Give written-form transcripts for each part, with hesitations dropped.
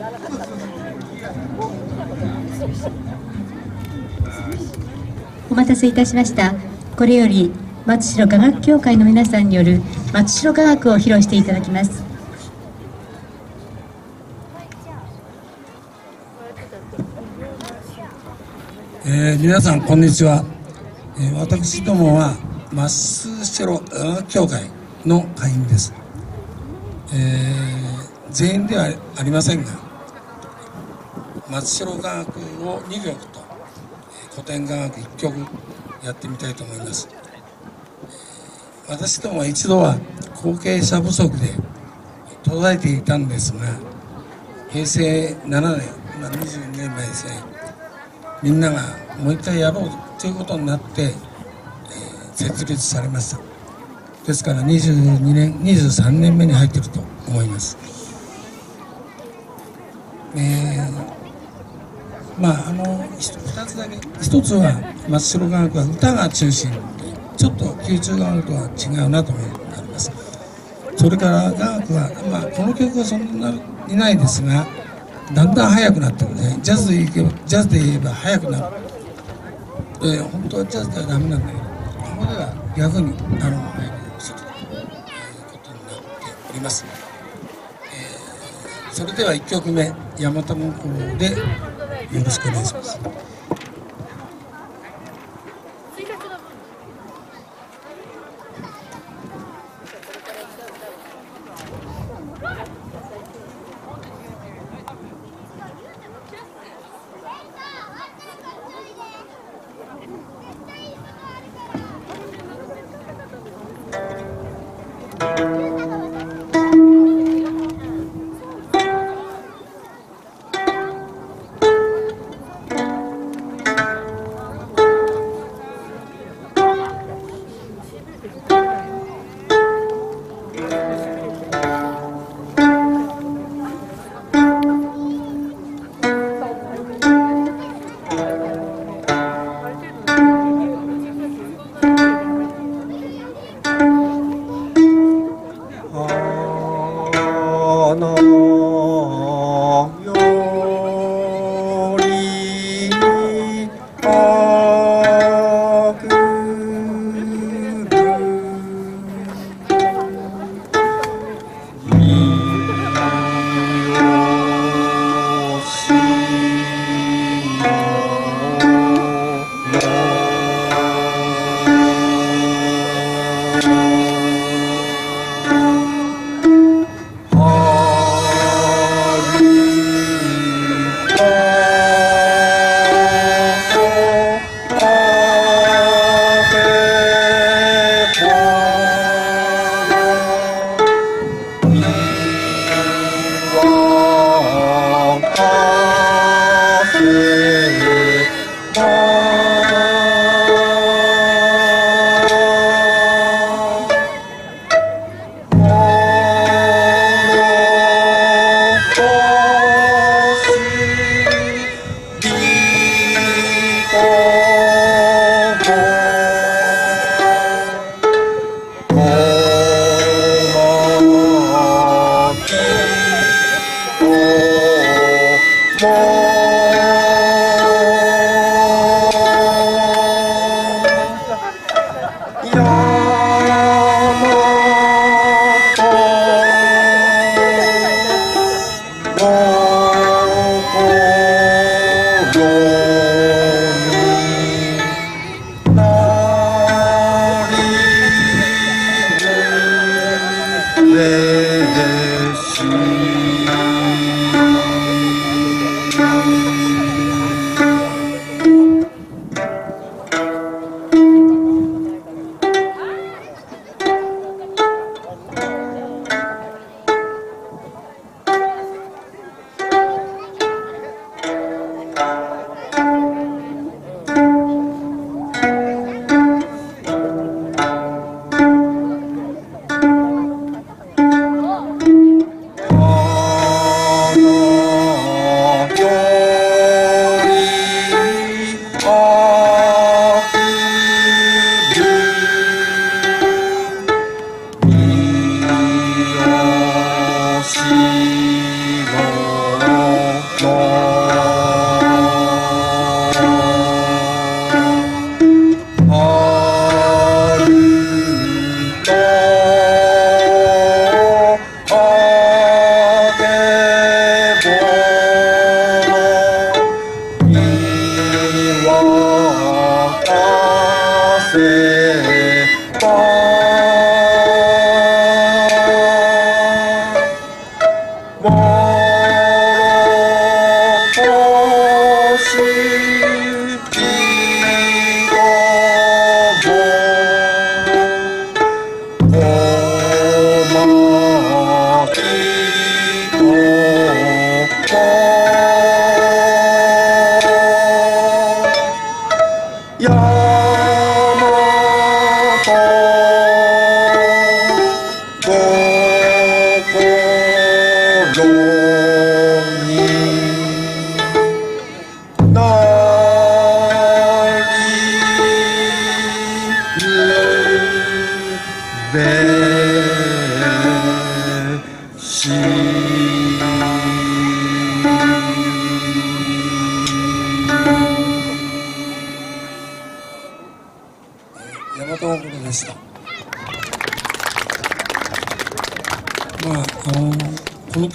お待たせいたしました。これより松代雅楽協会の皆さんによる松代雅楽を披露していただきます。 皆さんこんにちは。私どもは松代雅楽協会の会員です。全員ではありませんが、松代雅楽を2曲と古典雅楽1曲やってみたいと思います。私どもは一度は後継者不足で途絶えていたんですが、平成7年、22年前ですね、みんながもう一回やろうということになって、設立されました。ですから22年、23年目に入っていると思います。2つだけ、1つは松代雅楽は歌が中心で、ちょっと宮中雅楽とは違うなと思います。それから雅楽は、この曲はそんなにないですが、だんだん速くなってくるね。ジャズで言えば速くなる。本当はジャズではダメなんだけど、ここでは逆に速くするということになっております。それでは1曲目、大和文庫でよろしくお願いします。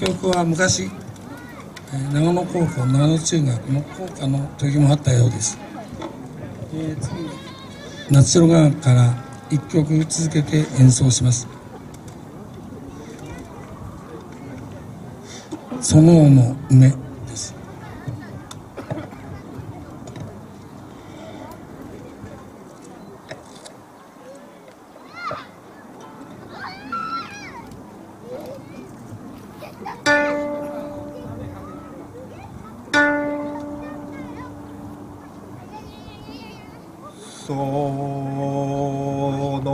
曲は昔、長野高校長野中学の校歌の時もあったようです。次に夏白雅楽から1曲続けて演奏します。その尾の梅です。 その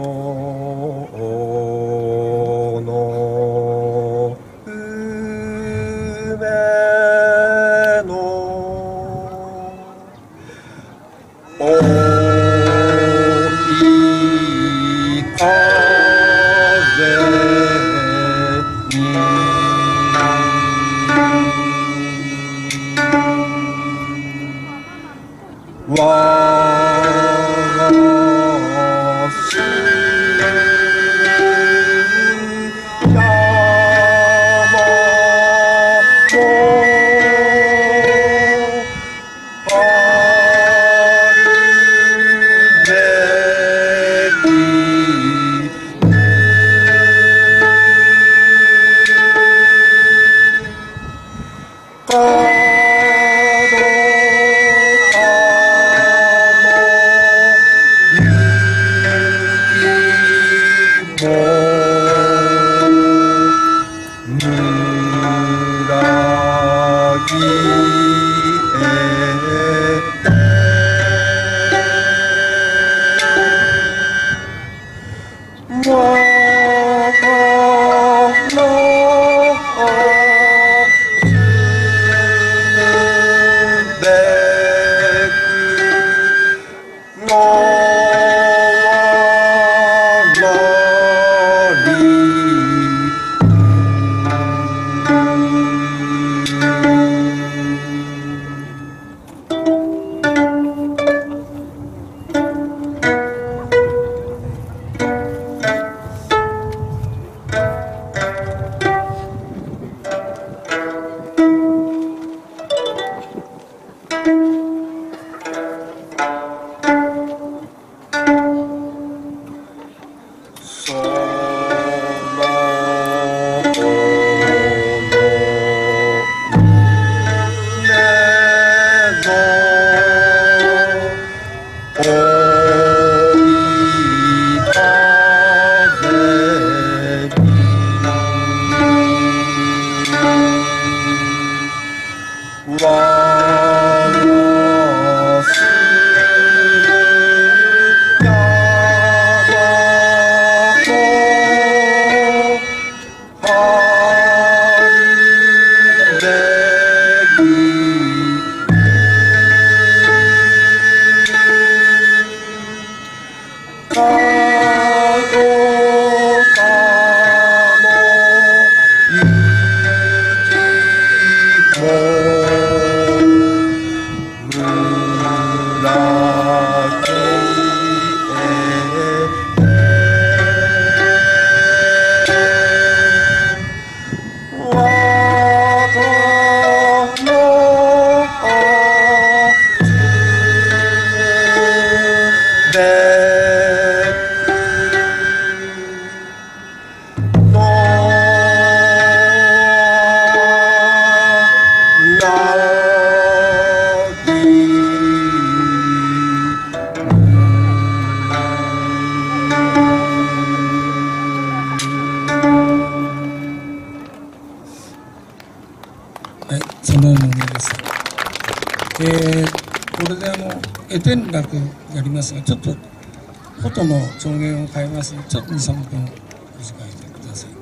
これで絵天楽やりますが、ちょっと音の調弦を変えますので、ちょっと2、3分お時間ください。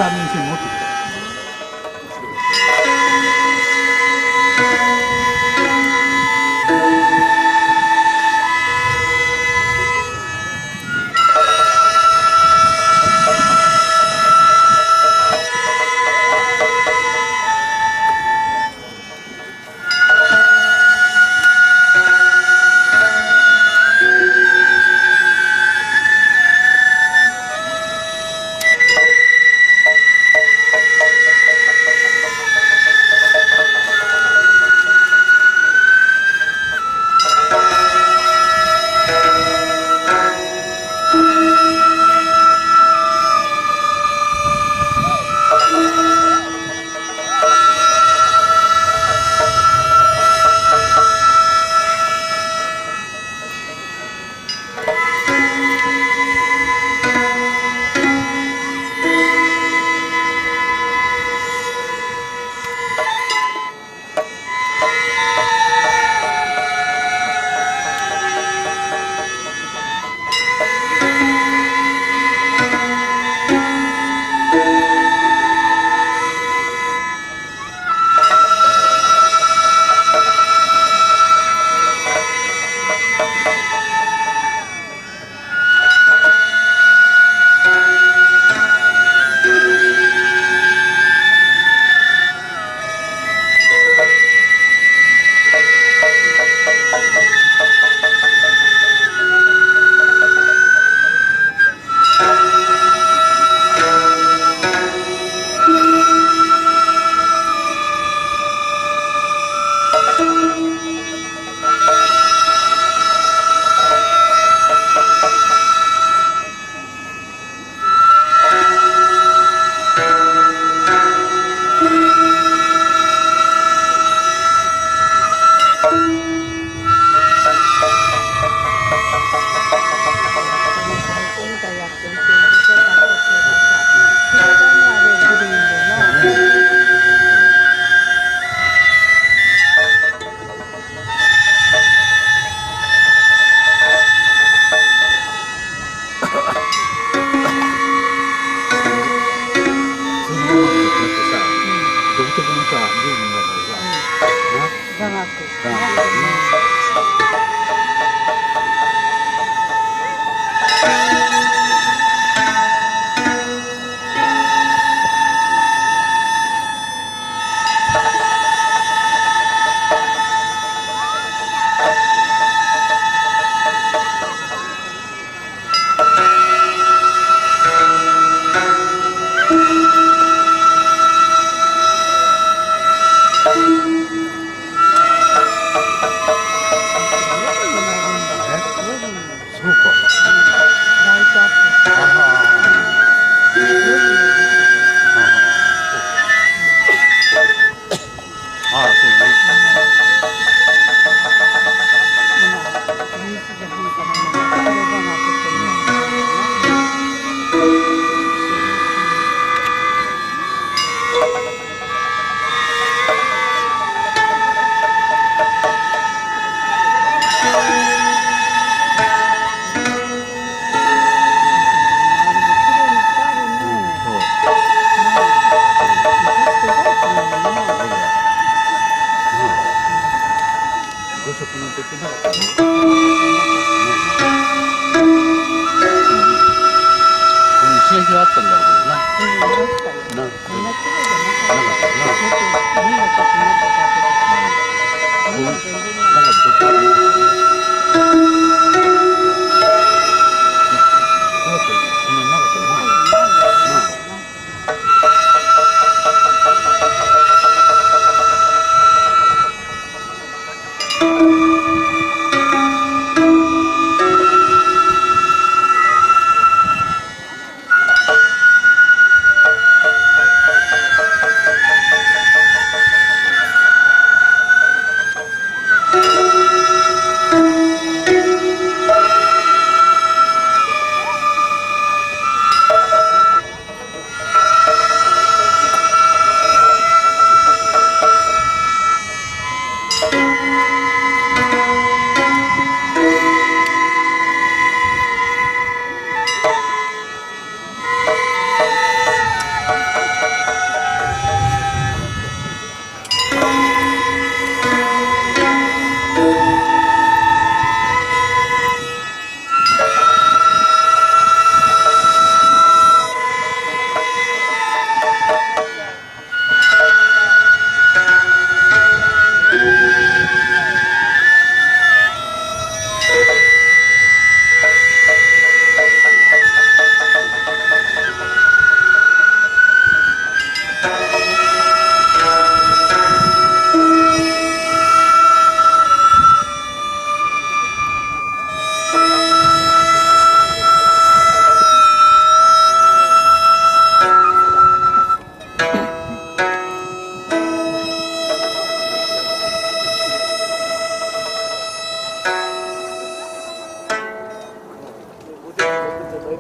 ターミン C 持ってきて。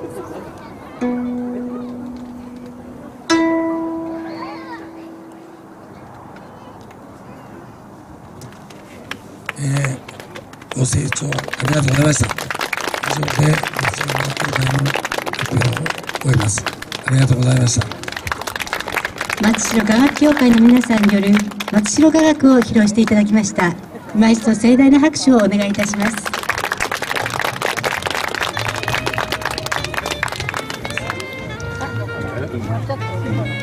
ご清聴ありがとうございました。以上で松代学協会の発表を終えます。ありがとうございました。 松代雅楽協会の皆さんによる松代雅楽を披露していただきました。今一度盛大な拍手をお願いいたします。 ちょっと